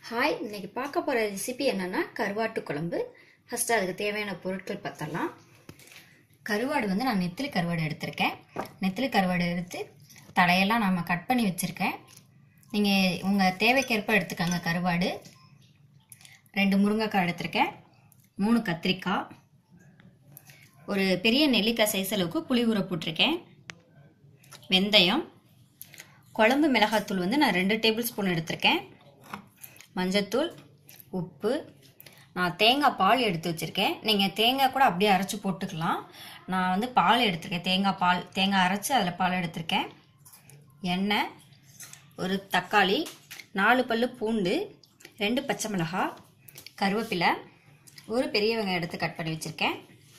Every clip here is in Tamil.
ஹாய், இன்னைக்கு பார்க்க போகிற ரெசிபி என்னென்னா கருவாட்டு குழம்பு. ஃபஸ்ட்டு அதுக்கு தேவையான பொருட்கள் பார்த்தலாம். கருவாடு வந்து நான் நெத்திலி கருவாடு எடுத்திருக்கேன். நெத்திலி கருவாடு எடுத்து தலையெல்லாம் நம்ம கட் பண்ணி வச்சுருக்கேன். நீங்கள் உங்கள் தேவைக்கேற்ப எடுத்துக்கோங்க. கருவாடு 2 முருங்கைக்காய் எடுத்திருக்கேன், 3 கத்திரிக்காய், ஒரு பெரிய நெல்லிக்காய் சைஸ் அளவுக்கு புளி ஊற போட்டிருக்கேன், வெந்தயம், குழம்பு மிளகாத்தூள் வந்து நான் 2 டேபிள் ஸ்பூன் எடுத்திருக்கேன், மஞ்சத்தூள், உப்பு, நான் தேங்காய் பால் எடுத்து வச்சுருக்கேன். நீங்கள் தேங்காய் கூட அப்படியே அரைச்சி போட்டுக்கலாம். நான் வந்து பால் எடுத்திருக்கேன், தேங்காய் அரைச்சி அதில் பால் எடுத்திருக்கேன், எண்ணெய், ஒரு தக்காளி, 4 பல்லு பூண்டு, 2 பச்சை மிளகாய், கருவேப்பிலை, ஒரு பெரிய வெங்காயம் எடுத்து கட் பண்ணி வச்சுருக்கேன்,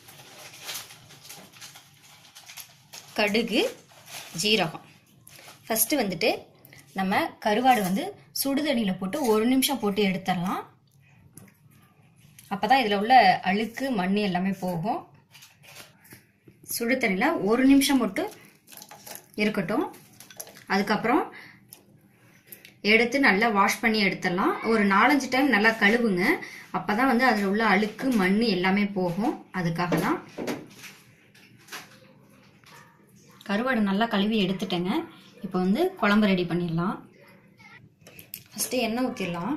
கடுகு, ஜீரகம். ஃபஸ்ட்டு வந்துட்டு நம்ம கருவாடு வந்து சுடுதண்ணியில் போட்டு 1 நிமிஷம் போட்டு எடுத்துடலாம். அப்போ தான் இதில் உள்ள அழுக்கு மண் எல்லாமே போகும். சுடு தண்ணியில் 1 நிமிஷம் மட்டும் இருக்கட்டும். அதுக்கப்புறம் எடுத்து நல்லா வாஷ் பண்ணி எடுத்துடலாம். ஒரு 4-5 டைம் நல்லா கழுவுங்க. அப்போ தான் வந்து அதில் உள்ள அழுக்கு மண் எல்லாமே போகும். அதுக்காக தான். கருவாடு நல்லா கழுவி எடுத்துட்டேங்க. இப்போ வந்து குழம்பு ரெடி பண்ணிடலாம். ஃபஸ்ட்டு எண்ணெய் ஊற்றிடலாம்.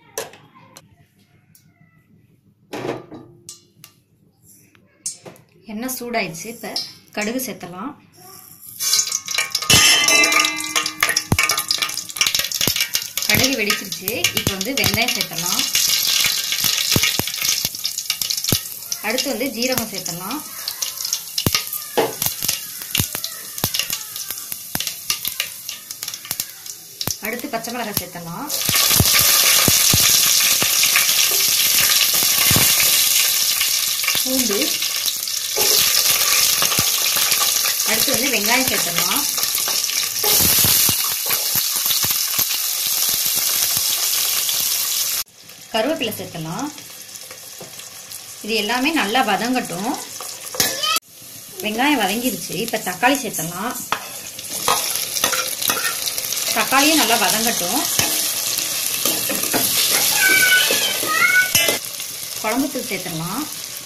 எண்ணெய் சூடாயிடுச்சு. இப்போ கடுகு சேர்த்தலாம். கடுகு வெடிச்சிருச்சு. இப்போ வந்து வெங்காயம் சேர்த்தலாம். அடுத்து வந்து ஜீரகம் சேர்த்தலாம். அடுத்து பச்சை மிளகாய் சேர்த்தலாம். பூண்டு, அடுத்து வந்து வெங்காயம் சேர்த்தலாம். கருவேப்பிலை சேர்த்தலாம். இது எல்லாமே நல்லா வதங்கட்டும். வெங்காயம் வதங்கிடுச்சு. இப்போ தக்காளி சேர்த்தலாம். தக்காளியும் நல்லா வதங்கட்டும். குழம்புத்தூள் சேர்த்துடலாம்.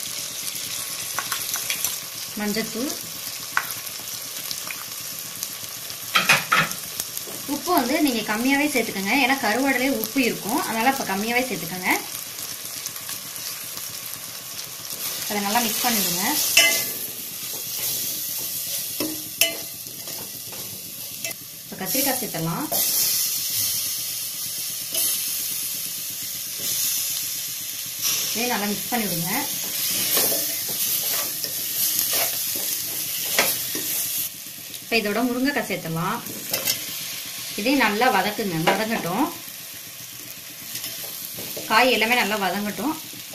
மஞ்சத்தூள், உப்பு வந்து நீங்கள் கம்மியாகவே சேர்த்துக்கோங்க. ஏன்னா கருவாடுலேயே உப்பு இருக்கும். அதனால் இப்போ கம்மியாகவே சேர்த்துக்கோங்க. அதை நல்லா மிக்ஸ் பண்ணிவிடுங்க. கத்திரிக்காய் சேர்த்தலாம். இதே நல்லா மிக்ஸ் பண்ணி விடுங்க. இப்போ இதோட முருங்கைக்காய் சேர்த்தலாம். இதே நல்லா வதங்கட்டும். காய் எல்லாமே நல்லா வதங்கட்டும்.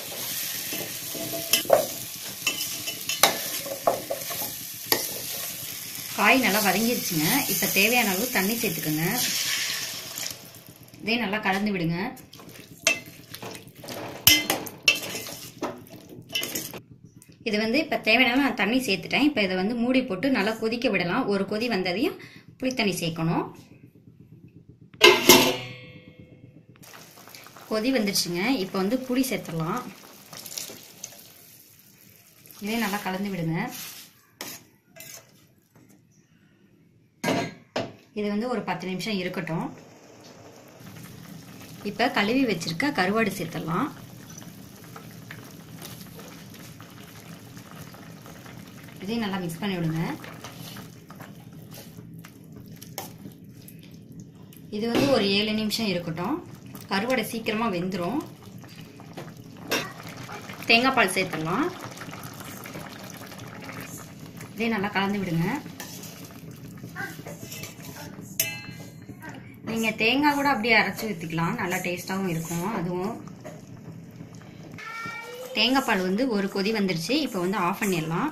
காய் நல்லா வதங்கிடுச்சுங்க. இப்போ தேவையான அளவு தண்ணி சேர்த்துக்கோங்க. இதே நல்லா கலந்து விடுங்க. இது வந்து இப்போ தேவையான நான் தண்ணி சேர்த்துட்டேன். இப்போ இதை வந்து மூடி போட்டு நல்லா கொதிக்க விடலாம். ஒரு கொதி வந்ததையும் புளித்தண்ணி சேர்க்கணும். கொதி வந்துடுச்சுங்க. இப்போ வந்து புளி சேர்த்துடலாம். இதே நல்லா கலந்து விடுங்க. இது வந்து ஒரு 10 நிமிஷம் இருக்கட்டும். இப்போ கழுவி வச்சிருக்க கருவாடு சேர்த்துடலாம். இதையும் நல்லா மிக்ஸ் பண்ணி விடுங்க. இது வந்து ஒரு 7 நிமிஷம் இருக்கட்டும். கருவாடை சீக்கிரமாக வெந்துடும். தேங்காய் பால் சேர்த்துடலாம். இதையும் நல்லா கலந்து விடுங்க. நீங்கள் தேங்காய் கூட அப்படியே அரைச்சி ஊற்றிக்கலாம். நல்லா டேஸ்ட்டாகவும் இருக்கும். அதுவும் தேங்காய் பால் வந்து ஒரு கொதி வந்துருச்சு. இப்போ வந்து ஆஃப் பண்ணிடலாம்.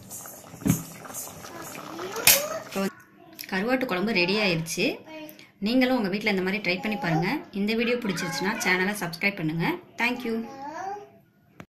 இப்போ கருவாட்டு குழம்பு ரெடி ஆயிடுச்சு. நீங்களும் உங்கள் வீட்டில் இந்த மாதிரி ட்ரை பண்ணி பாருங்கள். இந்த வீடியோ பிடிச்சிருச்சுன்னா சேனலை சப்ஸ்கிரைப் பண்ணுங்கள். தேங்க்யூ.